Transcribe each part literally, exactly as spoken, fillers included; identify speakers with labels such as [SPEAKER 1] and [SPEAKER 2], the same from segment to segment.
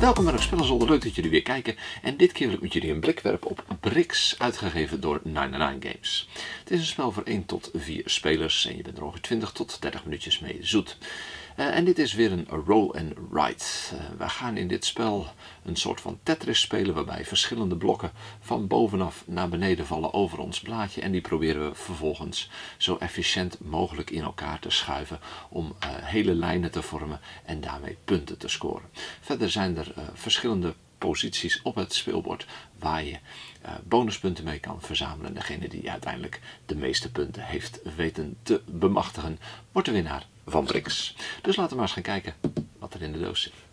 [SPEAKER 1] Welkom bij Spellenzolder, leuk dat jullie weer kijken. En dit keer wil ik met jullie een blik werpen op Bricks, uitgegeven door negenennegentig Games. Het is een spel voor één tot vier spelers en je bent er ongeveer twintig tot dertig minuutjes mee zoet. Uh, en dit is weer een roll and write. Uh, wij gaan in dit spel een soort van Tetris spelen waarbij verschillende blokken van bovenaf naar beneden vallen over ons blaadje. En die proberen we vervolgens zo efficiënt mogelijk in elkaar te schuiven om uh, hele lijnen te vormen en daarmee punten te scoren. Verder zijn er uh, verschillende posities op het speelbord waar je uh, bonuspunten mee kan verzamelen. En degene die uiteindelijk de meeste punten heeft weten te bemachtigen, wordt de winnaar van Bricks. Dus laten we maar eens gaan kijken wat er in de doos zit.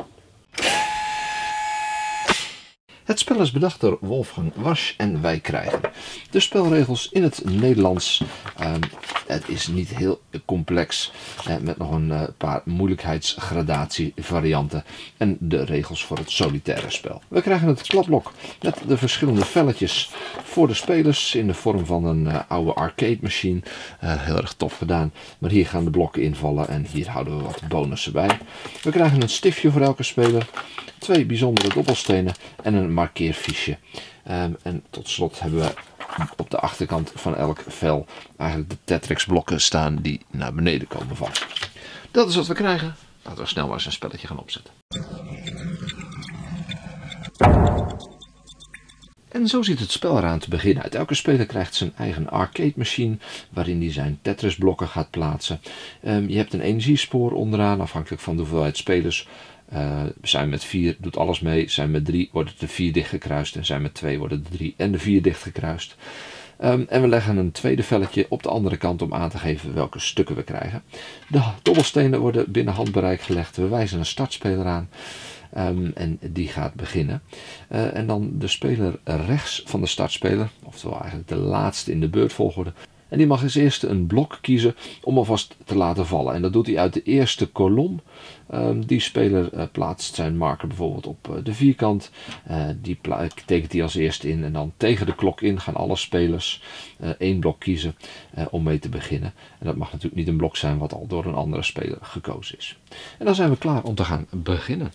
[SPEAKER 1] Het spel is bedacht door Wolfgang Wasch en wij krijgen de spelregels in het Nederlands. Uh, het is niet heel complex, uh, met nog een uh, paar moeilijkheidsgradatievarianten en de regels voor het solitaire spel. We krijgen het kladblok met de verschillende velletjes voor de spelers in de vorm van een uh, oude arcade machine. Uh, heel erg tof gedaan, maar hier gaan de blokken invallen en hier houden we wat bonussen bij. We krijgen een stiftje voor elke speler, twee bijzondere dobbelstenen en een markeerfiche. Um, en tot slot hebben we op de achterkant van elk vel eigenlijk de Tetris blokken staan die naar beneden komen vallen. Dat is wat we krijgen. Laten we snel maar eens een spelletje gaan opzetten. En zo ziet het spel eraan te beginnen uit. Elke speler krijgt zijn eigen arcade machine waarin hij zijn Tetris blokken gaat plaatsen. Um, je hebt een energiespoor onderaan afhankelijk van de hoeveelheid spelers. Uh, zijn met vier doet alles mee, zijn met drie wordt het de vier dichtgekruist en zijn met twee worden de drie en de vier dichtgekruist. Um, en we leggen een tweede velletje op de andere kant om aan te geven welke stukken we krijgen. De dobbelstenen worden binnen handbereik gelegd. We wijzen een startspeler aan um, en die gaat beginnen. Uh, en dan de speler rechts van de startspeler, oftewel eigenlijk de laatste in de beurtvolgorde. En die mag als eerste een blok kiezen om alvast te laten vallen. En dat doet hij uit de eerste kolom. Um, die speler uh, plaatst zijn marker bijvoorbeeld op uh, de vierkant. Uh, die tekent hij als eerste in. En dan tegen de klok in gaan alle spelers uh, één blok kiezen uh, om mee te beginnen. En dat mag natuurlijk niet een blok zijn wat al door een andere speler gekozen is. En dan zijn we klaar om te gaan beginnen.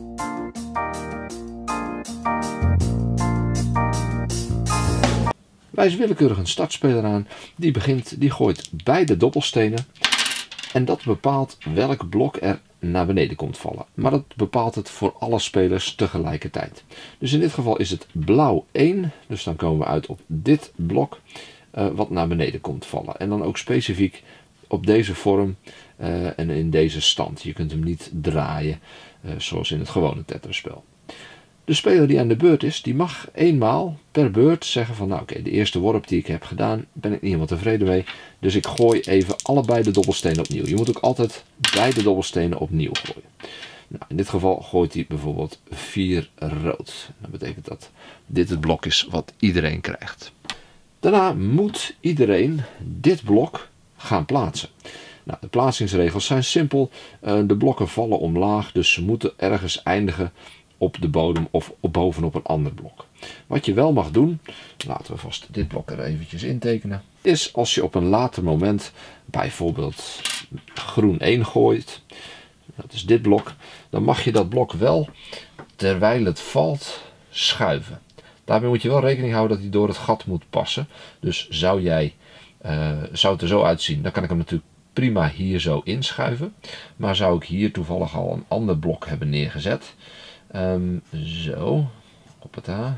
[SPEAKER 1] Wijs willekeurig een startspeler aan, die begint, die gooit beide dobbelstenen en dat bepaalt welk blok er naar beneden komt vallen. Maar dat bepaalt het voor alle spelers tegelijkertijd. Dus in dit geval is het blauw één, dus dan komen we uit op dit blok uh, wat naar beneden komt vallen. En dan ook specifiek op deze vorm uh, en in deze stand. Je kunt hem niet draaien uh, zoals in het gewone Tetris spel. De speler die aan de beurt is, die mag eenmaal per beurt zeggen van nou oké, okay, de eerste worp die ik heb gedaan, ben ik niet helemaal tevreden mee. Dus ik gooi even allebei de dobbelstenen opnieuw. Je moet ook altijd beide dobbelstenen opnieuw gooien. Nou, in dit geval gooit hij bijvoorbeeld vier rood. Dat betekent dat dit het blok is wat iedereen krijgt. Daarna moet iedereen dit blok gaan plaatsen. Nou, de plaatsingsregels zijn simpel. De blokken vallen omlaag, dus ze moeten ergens eindigen op de bodem of op bovenop een ander blok. Wat je wel mag doen, laten we vast dit blok er eventjes intekenen, is als je op een later moment bijvoorbeeld groen één gooit, dat is dit blok, dan mag je dat blok wel terwijl het valt schuiven. Daarbij moet je wel rekening houden dat hij door het gat moet passen. Dus zou jij, uh, zou het er zo uitzien, dan kan ik hem natuurlijk prima hier zo inschuiven. Maar zou ik hier toevallig al een ander blok hebben neergezet, Um, zo, op het A.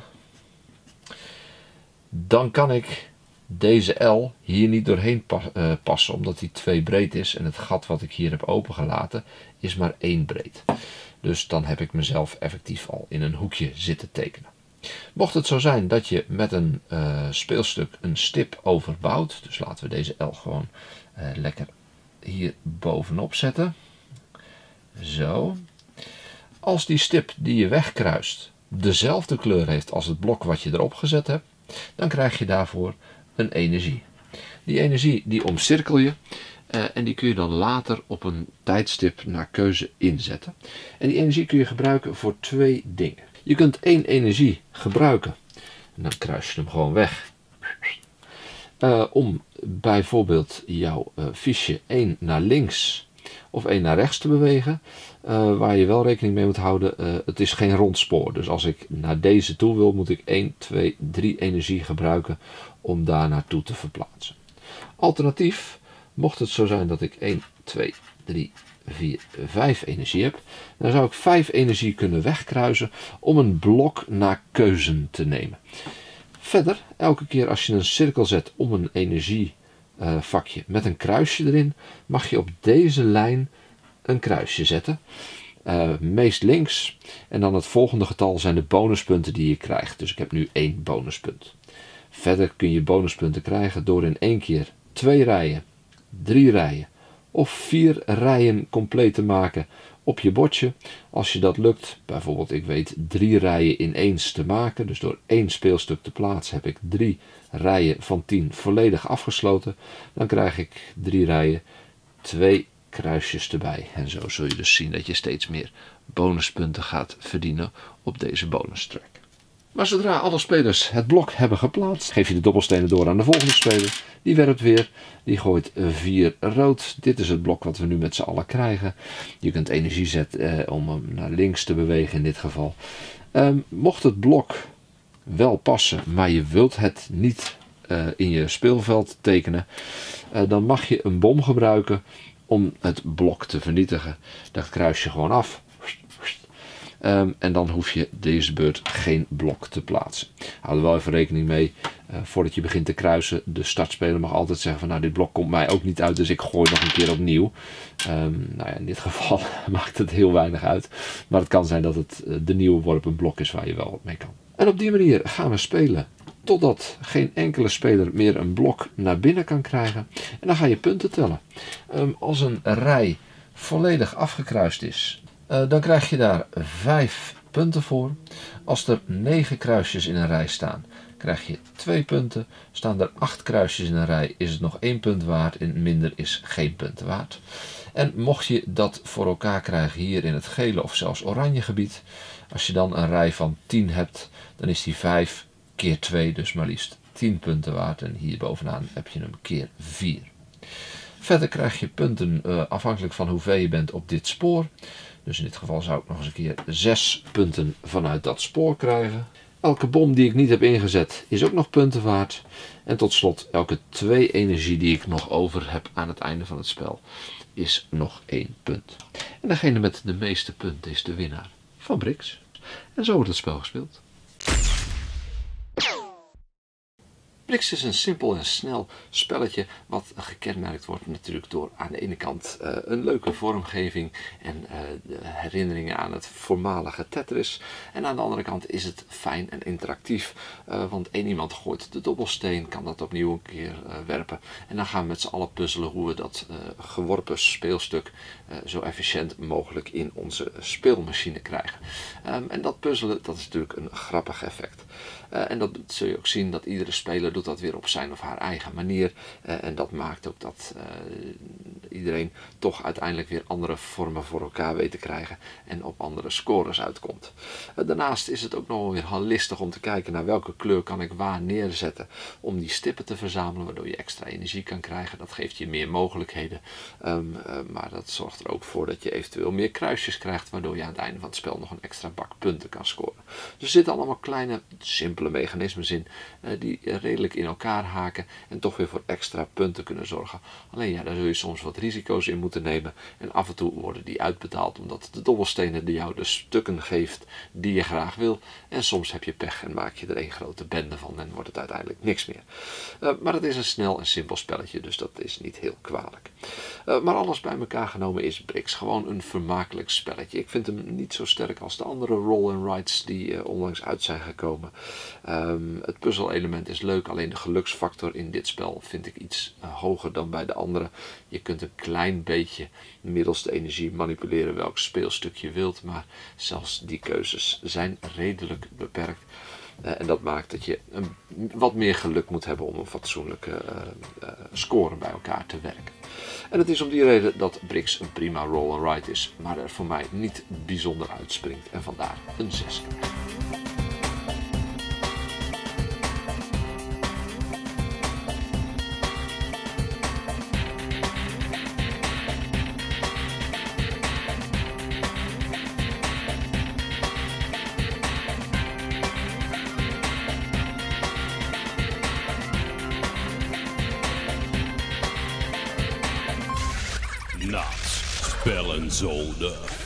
[SPEAKER 1] Dan kan ik deze L hier niet doorheen pas, uh, passen, omdat die twee breed is en het gat wat ik hier heb opengelaten is maar één breed. Dus dan heb ik mezelf effectief al in een hoekje zitten tekenen. Mocht het zo zijn dat je met een uh, speelstuk een stip overbouwt, dus laten we deze L gewoon uh, lekker hier bovenop zetten. Zo. Als die stip die je wegkruist dezelfde kleur heeft als het blok wat je erop gezet hebt, dan krijg je daarvoor een energie. Die energie die omcirkel je uh, en die kun je dan later op een tijdstip naar keuze inzetten. En die energie kun je gebruiken voor twee dingen. Je kunt één energie gebruiken en dan kruis je hem gewoon weg. Uh, om bijvoorbeeld jouw uh, fiche één naar links of één naar rechts te bewegen. Uh, waar je wel rekening mee moet houden, uh, het is geen rond spoor. Dus als ik naar deze toe wil, moet ik één, twee, drie energie gebruiken om daar naartoe te verplaatsen. Alternatief, mocht het zo zijn dat ik één, twee, drie, vier, vijf energie heb, dan zou ik vijf energie kunnen wegkruisen om een blok naar keuze te nemen. Verder, elke keer als je een cirkel zet om een energievakje uh, met een kruisje erin, mag je op deze lijn een kruisje zetten. Uh, meest links. En dan het volgende getal zijn de bonuspunten die je krijgt. Dus ik heb nu één bonuspunt. Verder kun je bonuspunten krijgen door in één keer twee rijen, drie rijen of vier rijen compleet te maken op je bordje. Als je dat lukt, bijvoorbeeld ik weet drie rijen ineens te maken, dus door één speelstuk te plaatsen heb ik drie rijen van tien volledig afgesloten, dan krijg ik drie rijen, twee kruisjes erbij. En zo zul je dus zien dat je steeds meer bonuspunten gaat verdienen op deze bonus track. Maar zodra alle spelers het blok hebben geplaatst, geef je de dobbelstenen door aan de volgende speler. Die werpt weer, die gooit vier rood. Dit is het blok wat we nu met z'n allen krijgen. Je kunt energie zetten eh, om hem naar links te bewegen in dit geval. Um, mocht het blok wel passen, maar je wilt het niet uh, in je speelveld tekenen, uh, dan mag je een bom gebruiken om het blok te vernietigen. Dat kruis je gewoon af. Um, en dan hoef je deze beurt geen blok te plaatsen. Hou er wel even rekening mee, uh, voordat je begint te kruisen, de startspeler mag altijd zeggen van nou, dit blok komt mij ook niet uit, dus ik gooi nog een keer opnieuw. Um, nou ja, in dit geval maakt het heel weinig uit. Maar het kan zijn dat het uh, de nieuwe worp een blok is waar je wel wat mee kan. En op die manier gaan we spelen totdat geen enkele speler meer een blok naar binnen kan krijgen. En dan ga je punten tellen. Um, als een rij volledig afgekruist is, Uh, dan krijg je daar vijf punten voor. Als er negen kruisjes in een rij staan, krijg je twee punten. Staan er acht kruisjes in een rij, is het nog één punt waard en minder is geen punten waard. En mocht je dat voor elkaar krijgen hier in het gele of zelfs oranje gebied, als je dan een rij van tien hebt, dan is die vijf keer twee, dus maar liefst tien punten waard. En hier bovenaan heb je hem keer vier. Verder krijg je punten uh, afhankelijk van hoe ver je bent op dit spoor. Dus in dit geval zou ik nog eens een keer zes punten vanuit dat spoor krijgen. Elke bom die ik niet heb ingezet is ook nog punten waard. En tot slot, elke twee energie die ik nog over heb aan het einde van het spel is nog één punt. En degene met de meeste punten is de winnaar van Brix. En zo wordt het spel gespeeld. Brix is een simpel en snel spelletje wat gekenmerkt wordt natuurlijk door aan de ene kant uh, een leuke vormgeving en uh, de herinneringen aan het voormalige Tetris. En aan de andere kant is het fijn en interactief, uh, want één iemand gooit de dobbelsteen, kan dat opnieuw een keer uh, werpen. En dan gaan we met z'n allen puzzelen hoe we dat uh, geworpen speelstuk uh, zo efficiënt mogelijk in onze speelmachine krijgen. Um, en dat puzzelen, dat is natuurlijk een grappig effect. Uh, en dat zul je ook zien dat iedere speler doet dat weer op zijn of haar eigen manier. Uh, en dat maakt ook dat uh, iedereen toch uiteindelijk weer andere vormen voor elkaar weet te krijgen en op andere scores uitkomt. Uh, daarnaast is het ook nog weer listig om te kijken naar welke kleur kan ik waar neerzetten om die stippen te verzamelen, waardoor je extra energie kan krijgen. Dat geeft je meer mogelijkheden, um, uh, maar dat zorgt er ook voor dat je eventueel meer kruisjes krijgt, waardoor je aan het einde van het spel nog een extra bak punten kan scoren. Dus er zitten allemaal kleine, simpele mechanismes in uh, die redelijk in elkaar haken en toch weer voor extra punten kunnen zorgen. Alleen ja, daar zul je soms wat risico's in moeten nemen en af en toe worden die uitbetaald omdat de dobbelstenen die jou de stukken geeft die je graag wil. En soms heb je pech en maak je er één grote bende van en wordt het uiteindelijk niks meer. Uh, maar het is een snel en simpel spelletje, dus dat is niet heel kwalijk. Uh, maar alles bij elkaar genomen is Brix gewoon een vermakelijk spelletje. Ik vind hem niet zo sterk als de andere roll and rides die uh, onlangs uit zijn gekomen. Um, het puzzelelement is leuk, alleen de geluksfactor in dit spel vind ik iets uh, hoger dan bij de andere. Je kunt een klein beetje middels de energie manipuleren welk speelstuk je wilt, maar zelfs die keuzes zijn redelijk beperkt. Uh, en dat maakt dat je een, wat meer geluk moet hebben om een fatsoenlijke uh, uh, score bij elkaar te werken. En het is om die reden dat Brix een prima roll and ride is, maar er voor mij niet bijzonder uitspringt en vandaar een zes krijgt.
[SPEAKER 2] Nacht Spellenzone.